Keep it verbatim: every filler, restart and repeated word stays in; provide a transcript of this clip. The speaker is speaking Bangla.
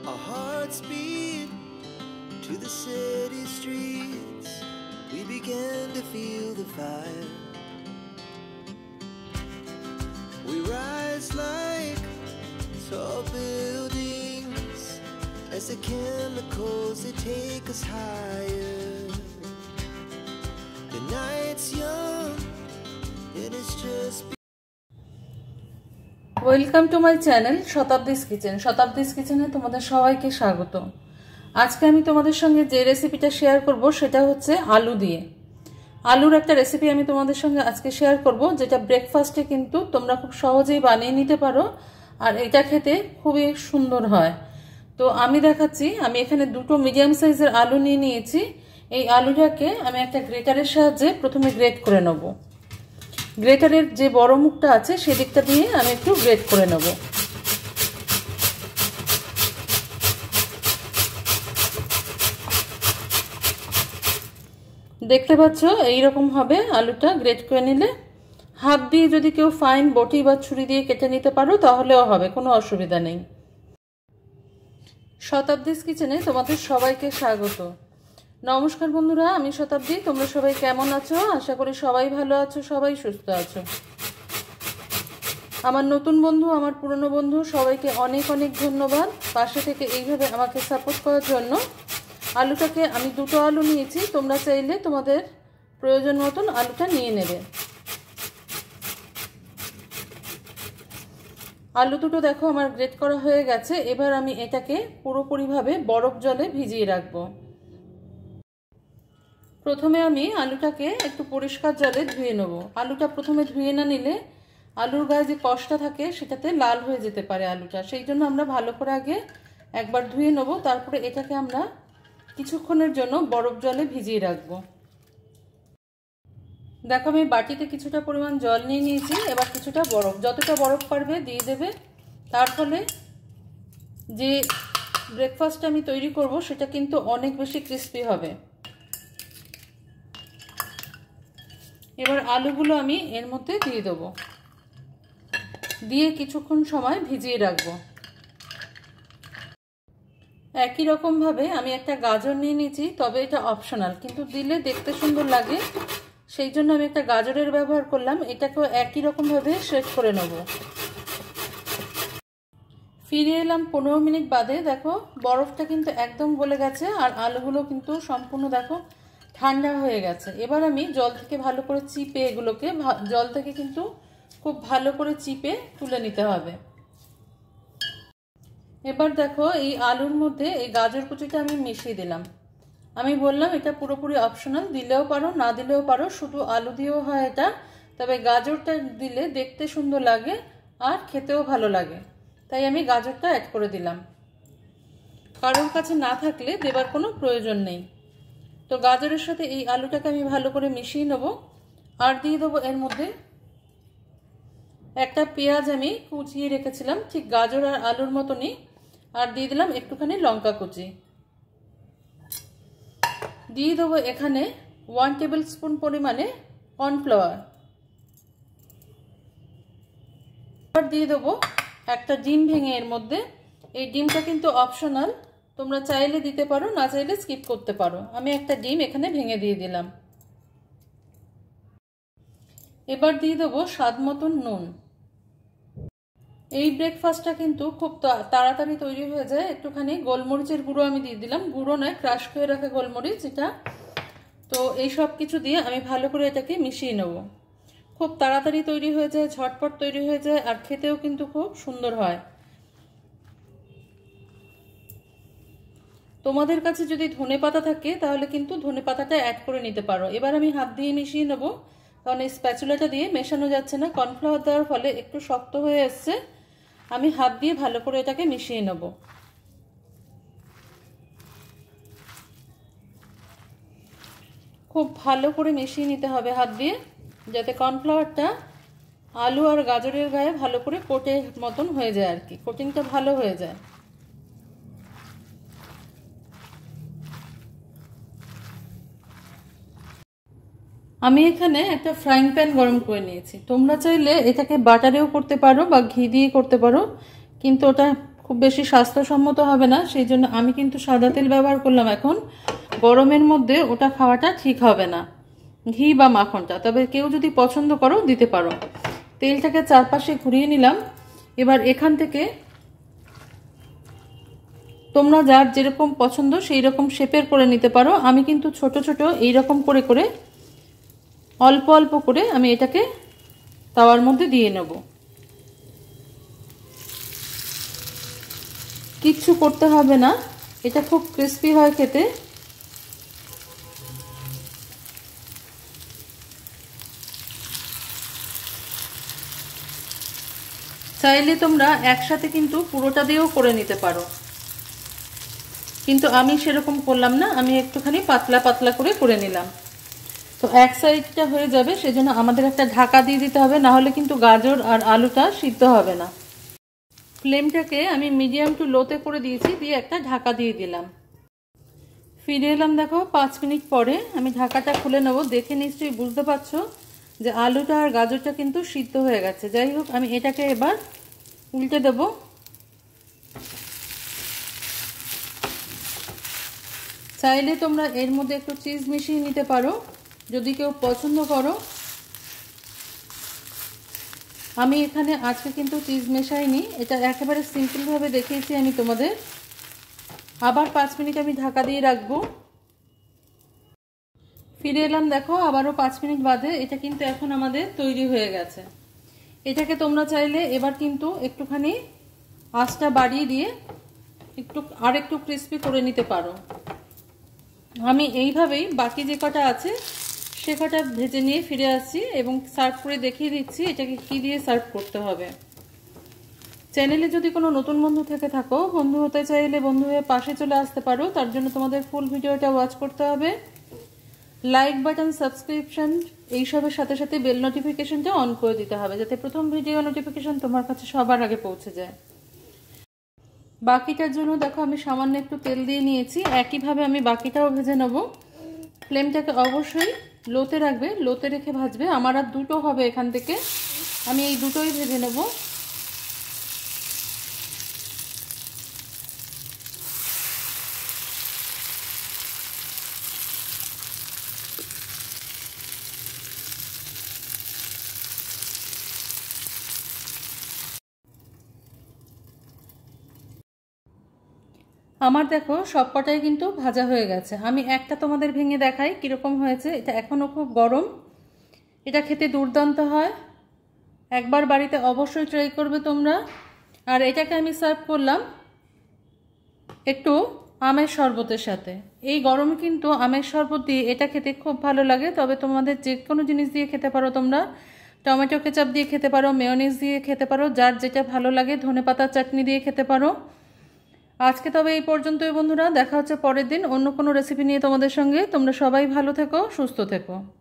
Our hearts beat to the city streets. We began to feel the fire. We rise like tall buildings as the chemicals they take us higher. The night's young and it's just welcome to my channel Shatabdi's kitchen. Shatabdi's কিচেনে তোমাদের সবাইকে স্বাগত। আজকে আমি তোমাদের সঙ্গে যে রেসিপিটা শেয়ার করব সেটা হচ্ছে আলু দিয়ে। আলুর একটা রেসিপি আমি তোমাদের সঙ্গে আজকে শেয়ার করব, যেটা ব্রেকফাস্টে কিন্তু তোমরা খুব সহজেই বানিয়ে নিতে পারো, আর এটা খেতে খুবই সুন্দর হয়। তো আমি দেখাচ্ছি, আমি এখানে দুটো মিডিয়াম সাইজের আলু নিয়ে নিয়েছি। এই আলুটাকে আমি একটা গ্রেটারের সাহায্যে প্রথমে গ্রেট করে নেব। গ্রেটারের যে বড় মুখটা আছে সেদিকটা দিয়ে আমি একটু গ্রেট করে নেব। দেখতে পাচ্ছ এইরকম হবে আলুটা গ্রেট করে নিলে। হাত দিয়ে যদি কেউ ফাইন বটি বা ছুরি দিয়ে কেটে নিতে পারো তাহলেও হবে, কোনো অসুবিধা নেই। শতাব্দীস কিচেনে তোমাদের সবাইকে স্বাগত। নমস্কার বন্ধুরা, আমি শতাব্দী। তোমরা সবাই কেমন আছো? আশা করি সবাই ভালো আছো, সবাই সুস্থ আছো। আমার নতুন বন্ধু, আমার পুরনো বন্ধু, সবাইকে অনেক অনেক ধন্যবাদ পাশে থেকে এইভাবে আমাকে সাপোর্ট করার জন্য। আলুটাকে আমি দুটো আলু নিয়েছি, তোমরা চাইলে তোমাদের প্রয়োজন মতন আলুটা নিয়ে নেবে। আলু দুটো দেখো আমার গ্রেট করা হয়ে গেছে। এবার আমি এটাকে পুরোপুরিভাবে বরফ জলে ভিজিয়ে রাখবো। প্রথমে আমি আলুটাকে একটু পরিষ্কার জলে ধুয়ে নেব। আলুটা প্রথমে ধুয়ে না নিলে আলুর গায়ে যে কষটা থাকে সেটাতে লাল হয়ে যেতে পারে আলুটা, সেই জন্য আমরা ভালো করে আগে একবার ধুয়ে নেব। তারপরে এটাকে আমরা কিছুক্ষণের জন্য বরফ জলে ভিজিয়ে রাখবো। দেখো আমি বাটিতে কিছুটা পরিমাণ জল নিয়ে নিয়েছি। এবার কিছুটা বরফ, যতটা বরফ পারবে দিয়ে দেবে। তার ফলে যে ব্রেকফাস্টটা আমি তৈরি করব সেটা কিন্তু অনেক বেশি ক্রিস্পি হবে। এবার আলুগুলো আমি এর মধ্যে দিয়ে দেবো, দিয়ে কিছুক্ষণ সময় ভিজিয়ে রাখবো। একই রকমভাবে আমি একটা গাজর নিয়ে নিয়েছি, তবে এটা অপশনাল, কিন্তু দিলে দেখতে সুন্দর লাগে, সেই জন্য আমি একটা গাজরের ব্যবহার করলাম। এটাকেও একই রকমভাবে শেক করে নেব। ফিরে এলাম পনেরো মিনিট বাদে। দেখো বরফটা কিন্তু একদম গলে গেছে, আর আলুগুলো কিন্তু সম্পূর্ণ দেখো ঠান্ডা হয়ে গেছে। এবার আমি জল থেকে ভালো করে চিপে এগুলোকে জল থেকে কিন্তু খুব ভালো করে চিপে তুলে নিতে হবে। এবার দেখো এই আলুর মধ্যে এই গাজর কুচিটা আমি মিশিয়ে দিলাম। আমি বললাম এটা পুরোপুরি অপশনাল, দিলেও পারো না দিলেও পারো, শুধু আলু দিয়েও হয় এটা। তবে গাজরটা দিলে দেখতে সুন্দর লাগে আর খেতেও ভালো লাগে, তাই আমি গাজরটা অ্যাড করে দিলাম। কারোর কাছে না থাকলে দেবার কোনো প্রয়োজন নেই। তো গাজরের সাথে এই আলুটাকে আমি ভালো করে মিশিয়ে নেব। আর দিয়ে দেবো এর মধ্যে একটা পেঁয়াজ আমি কুচিয়ে রেখেছিলাম, ঠিক গাজর আর আলুর মতনই। আর দিয়ে দিলাম একটুখানি লঙ্কা কুচি। দিয়ে দেবো এখানে ওয়ান টেবিল স্পুন পরিমাণে কর্নফ্লাওয়ার। আর দিয়ে দেবো একটা ডিম ভেঙে এর মধ্যে। এই ডিমটা কিন্তু অপশনাল, তোমরা চাইলে দিতে পারো, না চাইলে স্কিপ করতে পারো। আমি একটা ডিম এখানে ভেঙে দিয়ে দিলাম। এবার দিয়ে দেবো স্বাদ মতন নুন। এই ব্রেকফাস্টটা কিন্তু খুব তাড়াতাড়ি তৈরি হয়ে যায়। একটুখানি গোলমরিচের গুঁড়ো আমি দিয়ে দিলাম, গুঁড়ো নয়, ক্রাশ করে রাখা গোলমরিচ এটা। তো এই সব কিছু দিয়ে আমি ভালো করে এটাকে মিশিয়ে নেব। খুব তাড়াতাড়ি তৈরি হয়ে যায়, ঝটপট তৈরি হয়ে যায়, আর খেতেও কিন্তু খুব সুন্দর হয়। তোমাদের কাছে যদি ধনে পাতা থাকে তাহলে কিন্তু ধনে পাতাটা অ্যাড করে নিতে পারো। এবার আমি হাত দিয়ে মিশিয়ে নেব, কারণ এই স্প্যাচুলাটা দিয়ে মেশানো যাচ্ছে না, কর্নফ্লাওয়ার দেওয়ার ফলে একটু শক্ত হয়ে এসছে। আমি হাত দিয়ে ভালো করে এটাকে মিশিয়ে নেব। খুব ভালো করে মিশিয়ে নিতে হবে হাত দিয়ে, যাতে কর্নফ্লাওয়ারটা আলু আর গাজরের গায়ে ভালো করে কোটের মতন হয়ে যায়, আর কি কোটিংটা ভালো হয়ে যায়। আমি এখানে একটা ফ্রাইং প্যান গরম করে নিয়েছি। তোমরা চাইলে এটাকে বাটারেও করতে পারো বা ঘি দিয়ে করতে পারো, কিন্তু ওটা খুব বেশি স্বাস্থ্যসম্মত হবে না, সেই জন্য আমি কিন্তু সাদা তেল ব্যবহার করলাম। এখন গরমের মধ্যে ওটা খাওয়াটা ঠিক হবে না, ঘি বা মাখনটা। তবে কেউ যদি পছন্দ করো দিতে পারো। তেলটাকে চারপাশে ঘুরিয়ে নিলাম। এবার এখান থেকে তোমরা যার যেরকম পছন্দ সেই রকম শেপের করে নিতে পারো। আমি কিন্তু ছোট ছোট এই রকম করে করে অল্প অল্প করে আমি এটাকে তাওয়ার মধ্যে দিয়ে নেব। কিচ্ছু করতে হবে না, এটা খুব ক্রিস্পি হয় খেতে। চাইলে তোমরা একসাথে কিন্তু পুরোটা দিয়েও করে নিতে পারো, কিন্তু আমি সেরকম করলাম না, আমি একটুখানি পাতলা পাতলা করে করে নিলাম। তো এক সাইডটা হয়ে যাবে, সেজন্য আমাদের একটা ঢাকা দিয়ে দিতে হবে, না হলে কিন্তু গাজর আর আলুটা সিদ্ধ হবে না। ফ্লেমটাকে আমি মিডিয়াম টু লোতে করে দিয়েছি, দিয়ে একটা ঢাকা দিয়ে দিলাম। ফিরে এলাম দেখো পাঁচ মিনিট পরে। আমি ঢাকাটা খুলে নেব। দেখে নিশ্চয়ই বুঝতে পারছো যে আলুটা আর গাজরটা কিন্তু সিদ্ধ হয়ে গেছে। যাই হোক, আমি এটাকে এবার উল্টে দেব। চাইলে তোমরা এর মধ্যে একটু চিজ মিশিয়ে নিতে পারো যদি কেউ পছন্দ করো। আমি এখানে আজকে কিন্তু চিজ মেশাইনি, এটা একেবারে সিম্পলভাবে দেখিয়েছি আমি তোমাদের। আবার পাঁচ মিনিট আমি ঢাকা দিয়ে রাখবো। ফিরে এলাম দেখো আবারও পাঁচ মিনিট বাদে। এটা কিন্তু এখন আমাদের তৈরি হয়ে গেছে। এটাকে তোমরা চাইলে এবার কিন্তু একটুখানি আঁচটা বাড়িয়ে দিয়ে একটু আর একটু ক্রিস্পি করে নিতে পারো। আমি এইভাবেই বাকি যে কটা আছে সে কটা ভেজে নিয়ে ফিরে আসছি এবং সার্ভ করে দেখিয়ে দিচ্ছি এটাকে কি দিয়ে সার্ভ করতে হবে। চ্যানেলে যদি কোনো নতুন বন্ধু থেকে থাকো, বন্ধু হতে চাইলে বন্ধু হয়ে পাশে চলে আসতে পারো। তার জন্য তোমাদের ফুল ভিডিওটা ওয়াচ করতে হবে। লাইক বাটন, সাবস্ক্রিপশন এইসবের সাথে সাথে বেল নোটিফিকেশনটা অন করে দিতে হবে, যাতে প্রথম ভিডিও নোটিফিকেশন তোমার কাছে সবার আগে পৌঁছে যায়। বাকিটার জন্য দেখো আমি সামান্য একটু তেল দিয়ে নিয়েছি। একইভাবে আমি বাকিটাও ভেজে নেব। ফ্লেমটাকে অবশ্যই লোতে রাখবে, লোতে রেখে ভাজবে। আমার আর দুটো হবে এখান থেকে, আমি এই দুটোই ভেজে নেব। আমার দেখো সবকটাই কিন্তু ভাজা হয়ে গেছে। আমি একটা তোমাদের ভেঙে দেখাই কীরকম হয়েছে। এটা এখনও খুব গরম, এটা খেতে দুর্দান্ত হয়। একবার বাড়িতে অবশ্যই ট্রাই করবে তোমরা। আর এটাকে আমি সার্ভ করলাম একটু আমের শরবতের সাথে। এই গরমে কিন্তু আমের শরবত দিয়ে এটা খেতে খুব ভালো লাগে। তবে তোমাদের যে কোনো জিনিস দিয়ে খেতে পারো, তোমরা টমেটো কেচাপ দিয়ে খেতে পারো, মেয়োনিজ দিয়ে খেতে পারো, যার যেটা ভালো লাগে। ধনেপাতার চাটনি দিয়ে খেতে পারো। আজকে তবে এই পর্যন্তই বন্ধুরা, দেখা হচ্ছে পরের দিন অন্য কোনো রেসিপি নিয়ে তোমাদের সঙ্গে। তোমরা সবাই ভালো থেকো, সুস্থ থেকো।